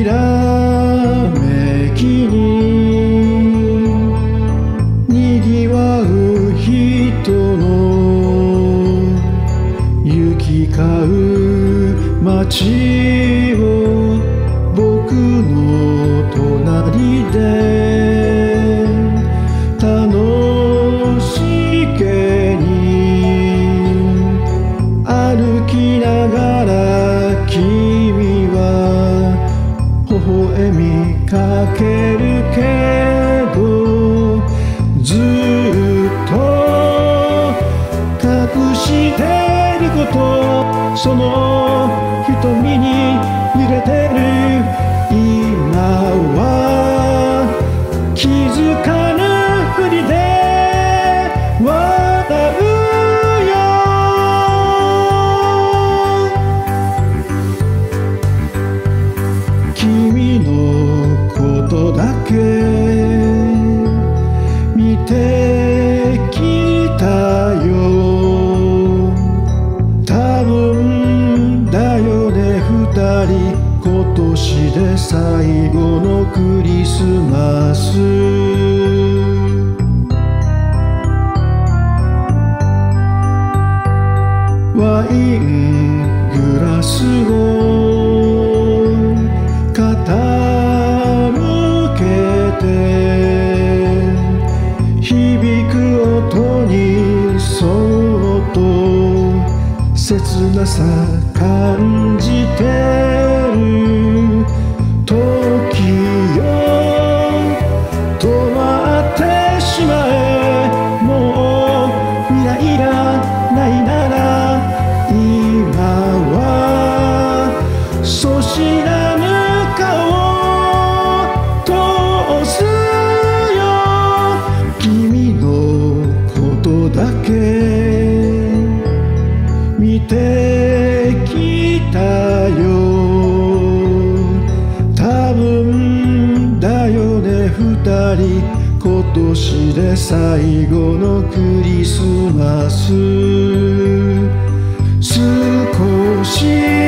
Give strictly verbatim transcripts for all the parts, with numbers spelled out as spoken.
きらめきににぎわう人の行き交う街を僕の隣で楽しげに歩きながら君は微笑みかけるけどずっと隠してることその瞳に揺れてる今は気づかぬふりで笑う君のことだけ見てきたよ多分だよね二人今年で最後のクリスマスワイングラスを傾けて響く音にそっと切なさ感じてる時よ止まってしまえもう未来がないなら今はそう知らぬだけ見てきたよ多分だよね二人今年で最後のクリスマス少し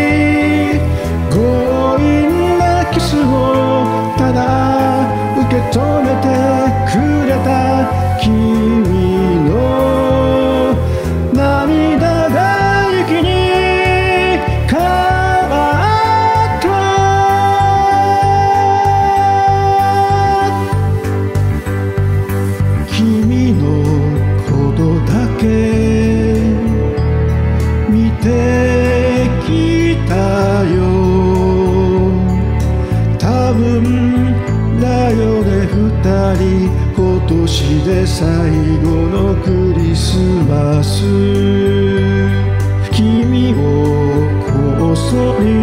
強引なキスをただ受け止めてくれた君涙が雪に変わった君のことだけ見てきたよ多分だよね二人今年で最後のクリスマス君をこっそり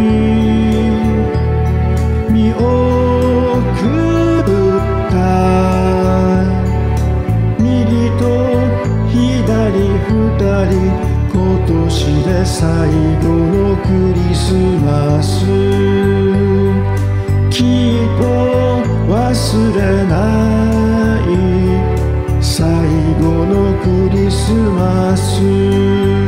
見送った右と左二人今年で最後のクリスマスきっと忘れない最後のクリスマス